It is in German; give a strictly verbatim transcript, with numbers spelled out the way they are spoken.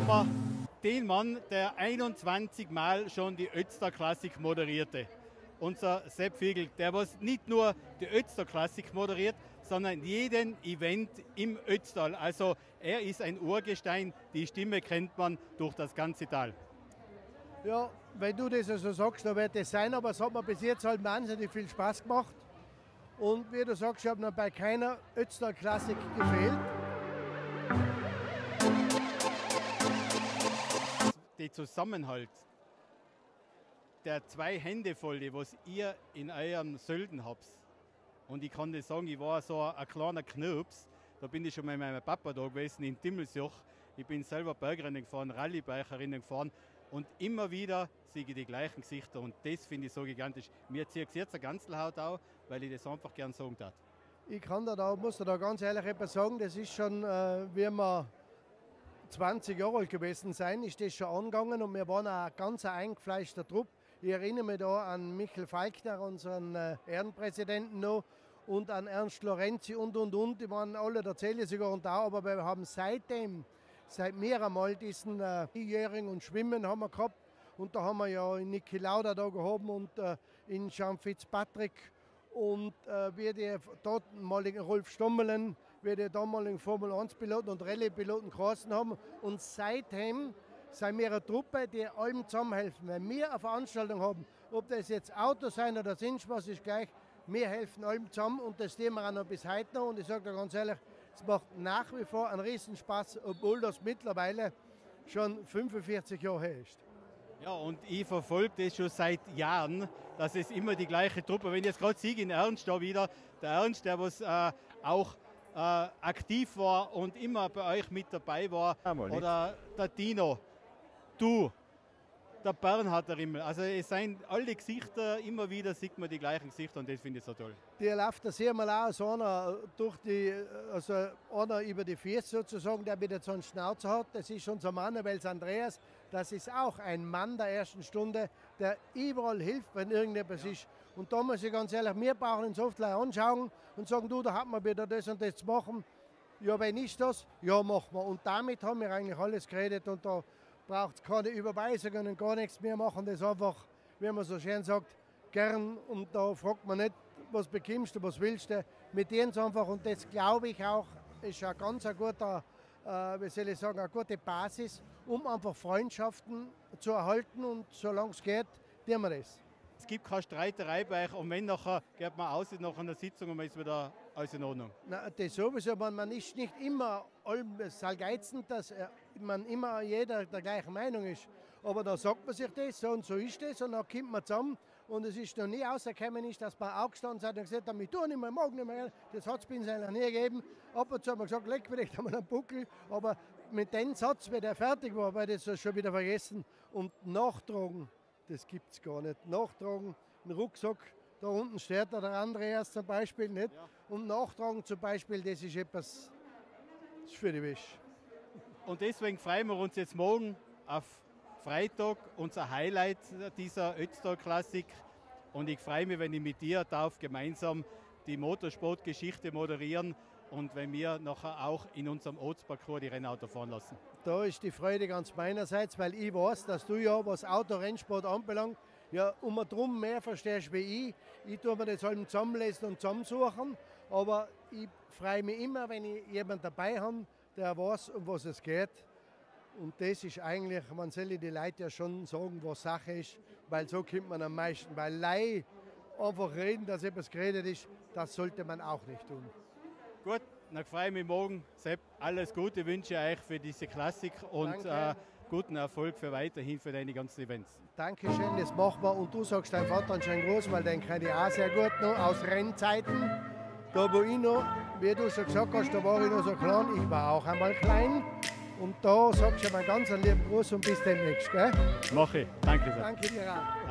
haben wir den Mann, der einundzwanzig Mal schon die Ötztal Klassik moderierte. Unser Sepp Fiegel, der was nicht nur die Ötztal Klassik moderiert, sondern jeden Event im Ötztal. Also er ist ein Urgestein, die Stimme kennt man durch das ganze Tal. Ja, wenn du das so also sagst, dann wird das sein, aber es hat mir bis jetzt halt wahnsinnig viel Spaß gemacht. Und wie du sagst, ich habe noch bei keiner Ötztal Klassik gefehlt. Der Zusammenhalt, der zwei Hände voll, die was ihr in euren Sölden habt. Und ich kann das sagen, ich war so ein kleiner Knirps. Da bin ich schon mit meinem Papa da gewesen in Dimmelsjoch. Ich bin selber Bergrennen gefahren, Rallye-Bikerinnen gefahren. Und immer wieder sehe ich die gleichen Gesichter. Und das finde ich so gigantisch. Mir zieht es jetzt eine Ganzelhaut auf, weil ich das einfach gern sagen darf. Ich kann da, da muss da ganz ehrlich etwas sagen, das ist schon, äh, wie wir zwanzig Jahre alt gewesen sein, ist das schon angegangen und wir waren ein ganz eingefleischter Trupp. Ich erinnere mich da an Michael Falkner, unseren äh, Ehrenpräsidenten noch, und an Ernst Lorenzi und und und. Die waren alle, da zähle ich sogar und auch, aber wir haben seitdem, seit mehreren Mal diesen äh, Jähring und Schwimmen haben wir gehabt. Und da haben wir ja in Niki Lauda da gehoben und äh, in Jean Fitzpatrick und äh, wie die damaligen Rolf Stommelen, wie die damaligen Formel eins Piloten und Rallye-Piloten geheißen haben. Und seitdem sind wir eine Truppe, die allem zusammenhelfen. Wenn wir eine Veranstaltung haben, ob das jetzt Autos sein oder sonst was, ist gleich, wir helfen allem zusammen und das tun wir auch noch bis heute noch. Und ich sage dir ganz ehrlich, es macht nach wie vor einen Riesenspaß, obwohl das mittlerweile schon fünfundvierzig Jahre her ist. Ja, und ich verfolge das schon seit Jahren, dass es immer die gleiche Truppe, wenn ich jetzt gerade sehe, in Ernst da wieder, der Ernst, der was äh, auch äh, aktiv war und immer bei euch mit dabei war, oder der Dino, du, der Bernhard der Rimmel. Also es sind alle Gesichter, immer wieder sieht man die gleichen Gesichter und das finde ich so toll. Die läuft da sehr mal auch so einer durch die, also einer über die Füße sozusagen, der wieder so einen Schnauzer hat. Das ist unser Manuels Andreas. Das ist auch ein Mann der ersten Stunde, der überall hilft, wenn irgendetwas ja. ist. Und da muss ich ganz ehrlich, wir brauchen uns oft anschauen und sagen, du, da hat man wieder das und das zu machen. Ja, wenn ist das? Ja, machen wir. Und damit haben wir eigentlich alles geredet und da braucht es keine Überweisungen und gar nichts. Wir machen das einfach, wie man so schön sagt, gern. Und da fragt man nicht, was bekommst du, was willst du. Mit denen einfach, und das glaube ich auch, ist ein ganz ein guter, äh, wie soll ich sagen, eine gute Basis, um einfach Freundschaften zu erhalten. Und solange es geht, tun wir das. Es gibt keine Streiterei bei euch und wenn nachher geht man aus nach einer Sitzung und man ist wieder alles in Ordnung. Na, das sowieso, aber man ist nicht immer geizend, dass man immer jeder der gleichen Meinung ist. Aber da sagt man sich das, so und so ist das und dann kommt man zusammen und es ist noch nie rausgekommen, ist, dass man aufgestanden ist und gesagt hat, ich tue nicht mehr, ich mag nicht mehr. Das hat es bei uns eigentlich nie gegeben. Ab und zu haben wir gesagt, leck, vielleicht haben wir einen Buckel, aber mit dem Satz, wenn der fertig war, war das schon wieder vergessen. Und nachtragen, das gibt es gar nicht. Nachtragen, ein Rucksack, da unten steht da der Andreas zum Beispiel, nicht? Ja. Und nachtragen zum Beispiel, das ist etwas, das ist für die Wäsche. Und deswegen freuen wir uns jetzt morgen auf Freitag, unser Highlight dieser Ötztal Klassik. Und ich freue mich, wenn ich mit dir darf gemeinsam die Motorsportgeschichte moderieren und wenn wir nachher auch in unserem Ortsparcours die Rennauto fahren lassen. Da ist die Freude ganz meinerseits, weil ich weiß, dass du ja, was Autorennsport anbelangt, ja um und drum mehr verstehst wie ich. Ich tue mir das halt zusammenlesen und zusammensuchen, aber ich freue mich immer, wenn ich jemanden dabei habe, der weiß, um was es geht. Und das ist eigentlich, man soll die Leute ja schon sagen, was Sache ist, weil so kommt man am meisten. Weil Leih einfach reden, dass etwas geredet ist, das sollte man auch nicht tun. Gut, dann freue ich mich morgen. Sepp, alles Gute wünsche ich euch für diese Klassik und äh, guten Erfolg für weiterhin für deine ganzen Events. Dankeschön, das machen wir. Und du sagst deinem Vater einen schönen Gruß, weil den kenne ich auch sehr gut noch aus Rennzeiten. Da wo ich noch, wie du schon gesagt hast, da war ich noch so klein, ich war auch einmal klein. Und da sagst du einen ganz lieben Gruß und bis demnächst. Gell? Mach ich. Danke sehr. Danke dir auch.